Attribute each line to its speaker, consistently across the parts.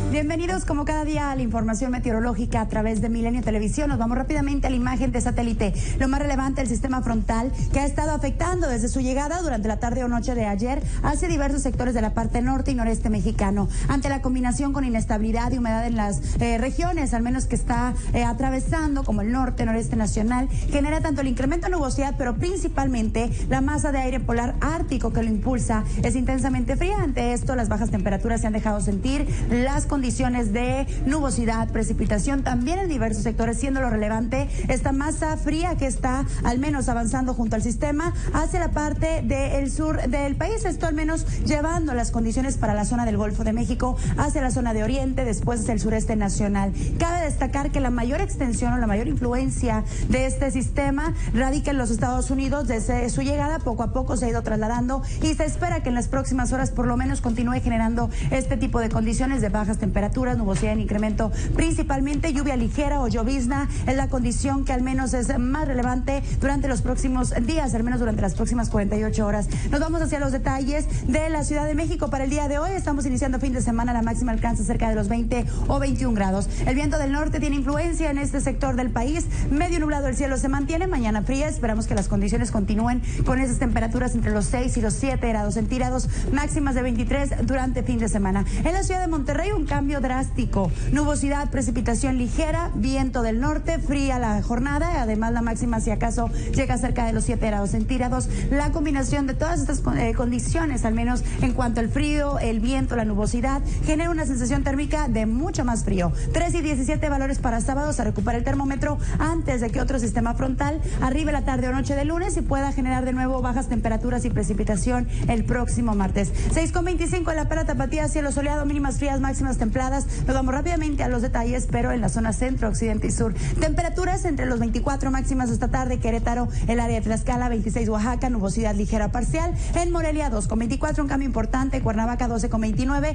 Speaker 1: Bienvenidos como cada día a la información meteorológica a través de Milenio Televisión. Nos vamos rápidamente a la imagen de satélite. Lo más relevante, el sistema frontal que ha estado afectando desde su llegada durante la tarde o noche de ayer hacia diversos sectores de la parte norte y noreste mexicano. Ante la combinación con inestabilidad y humedad en las regiones, al menos que está atravesando, como el norte, noreste nacional, genera tanto el incremento de nubosidad, pero principalmente la masa de aire polar ártico que lo impulsa. Es intensamente fría. Ante esto, las bajas temperaturas se han dejado sentir. Las condiciones de nubosidad, precipitación también en diversos sectores, siendo lo relevante esta masa fría que está al menos avanzando junto al sistema hacia la parte del sur del país, esto al menos llevando las condiciones para la zona del Golfo de México hacia la zona de Oriente, después hacia el sureste nacional. Cabe destacar que la mayor extensión o la mayor influencia de este sistema radica en los Estados Unidos. Desde su llegada poco a poco se ha ido trasladando y se espera que en las próximas horas por lo menos continúe generando este tipo de condiciones de bajas temperaturas, nubosidad en incremento, principalmente lluvia ligera o llovizna es la condición que al menos es más relevante durante los próximos días, al menos durante las próximas 48 horas. Nos vamos hacia los detalles de la Ciudad de México para el día de hoy. Estamos iniciando fin de semana, la máxima alcanza cerca de los 20 o 21 grados. El viento del norte tiene influencia en este sector del país, medio nublado el cielo se mantiene, mañana fría, esperamos que las condiciones continúen con esas temperaturas entre los 6 y los 7 grados centígrados, máximas de 23 durante fin de semana. En la ciudad de Monterrey un cambio drástico, nubosidad, precipitación ligera, viento del norte, fría la jornada, además la máxima si acaso llega cerca de los 7 grados centígrados. La combinación de todas estas condiciones, al menos en cuanto al frío, el viento, la nubosidad, genera una sensación térmica de mucho más frío. 3 y 17 valores para sábado, se recupera el termómetro antes de que otro sistema frontal arribe la tarde o noche de lunes y pueda generar de nuevo bajas temperaturas y precipitación el próximo martes. 6:25 en la Pera Tapatía, cielo soleado, mínimas frías, máximas templadas. Nos vamos rápidamente a los detalles, pero en la zona centro, occidente y sur. Temperaturas entre los 24 máximas esta tarde, Querétaro, el área de Tlaxcala, 26 Oaxaca, nubosidad ligera parcial. En Morelia 2,24, un cambio importante, Cuernavaca 12,29,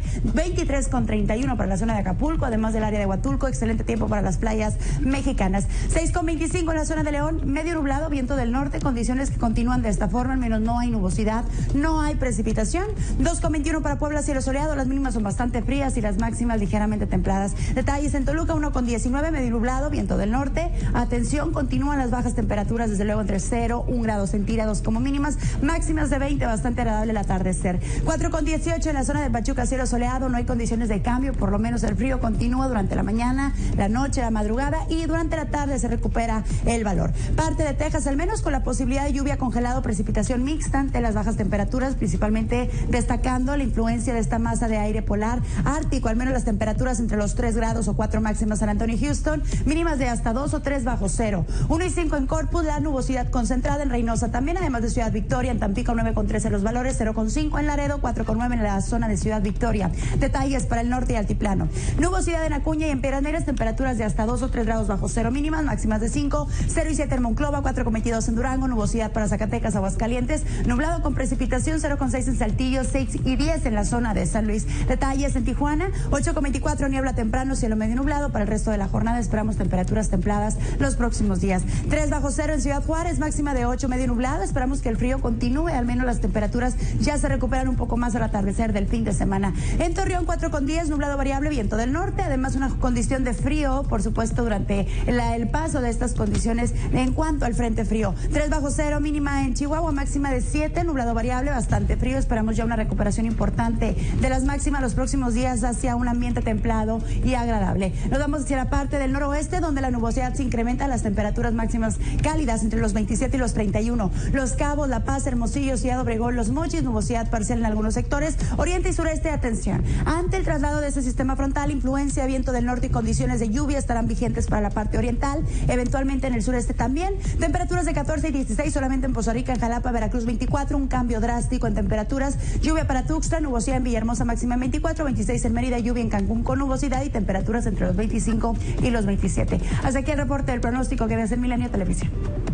Speaker 1: 23,31 para la zona de Acapulco, además del área de Huatulco, excelente tiempo para las playas mexicanas. 6,25 en la zona de León, medio nublado, viento del norte, condiciones que continúan de esta forma, al menos no hay nubosidad, no hay precipitación. 2,21 para Puebla, cielo soleado, las mínimas son bastante frías y las máximas ligeramente templadas. Detalles en Toluca, 1,19, medio nublado, viento del norte. Atención, continúan las bajas temperaturas, desde luego entre 0, 1 grado centígrados como mínimas, máximas de 20, bastante agradable el atardecer. 4,18 en la zona de Pachuca, cielo soleado, no hay condiciones de cambio, por lo menos el frío continúa durante la mañana, la noche, la madrugada y durante la tarde se recupera el valor. Parte de Texas, al menos con la posibilidad de lluvia, congelado, precipitación mixta ante las bajas temperaturas, principalmente destacando la influencia de esta masa de aire polar ártico, al menos las temperaturas entre los 3 grados o 4 máximas San Antonio y Houston, mínimas de hasta 2 o 3 bajo cero. 1 y 5 en Corpus, la nubosidad concentrada en Reynosa, también además de Ciudad Victoria, en Tampico 9,13 los valores, 0,5 en Laredo, 4,9 en la zona de Ciudad Victoria. Detalles para el norte y altiplano. Nubosidad en Acuña y en Piedras Negras, temperaturas de hasta 2 o 3 grados bajo cero mínimas, máximas de 5, 0 y 7 en Monclova, 4,22 en Durango, nubosidad para Zacatecas, Aguascalientes, nublado con precipitación, 0,6 en Saltillo, 6 y 10 en la zona de San Luis. Detalles en Tijuana, 8,24 niebla temprano, cielo medio nublado. Para el resto de la jornada esperamos temperaturas templadas los próximos días. 3 bajo cero en Ciudad Juárez, máxima de 8, medio nublado. Esperamos que el frío continúe, al menos las temperaturas ya se recuperan un poco más al atardecer del fin de semana. En Torreón 4,10, nublado variable, viento del norte, además una condición de frío, por supuesto, durante el paso de estas condiciones en cuanto al frente frío. 3 bajo cero, mínima en Chihuahua, máxima de 7, nublado variable, bastante frío. Esperamos ya una recuperación importante de las máximas los próximos días hacia un ambiente templado y agradable. Nos vamos hacia la parte del noroeste, donde la nubosidad se incrementa, las temperaturas máximas cálidas entre los 27 y los 31. Los Cabos, La Paz, Hermosillo, Ciudad Obregón, Los Mochis, nubosidad parcial en algunos sectores. Oriente y sureste, atención. Ante el traslado de este sistema frontal, influencia, viento del norte y condiciones de lluvia estarán vigentes para la parte oriental, eventualmente en el sureste también. Temperaturas de 14 y 16 solamente en Poza Rica, en Jalapa, Veracruz 24, un cambio drástico en temperaturas. Lluvia para Tuxtla, nubosidad en Villahermosa máxima en 24, 26 en Mérida, lluvia en Cancún con nubosidad y temperaturas entre los 25 y los 27. Hasta aquí el reporte del pronóstico que ves en Milenio Televisión.